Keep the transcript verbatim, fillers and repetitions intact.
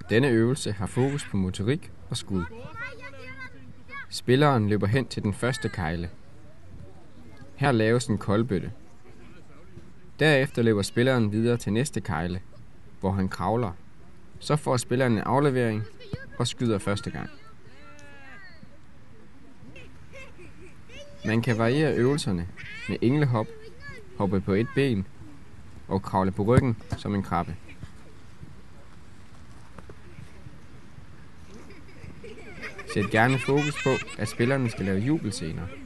Denne øvelse har fokus på motorik og skud. Spilleren løber hen til den første kejle. Her laves en koldbøtte. Derefter løber spilleren videre til næste kejle, hvor han kravler. Så får spilleren en aflevering og skyder første gang. Man kan variere øvelserne med englehop, hoppe på et ben og kravle på ryggen som en krabbe. Sæt gerne fokus på, at spillerne skal lave jubelscener.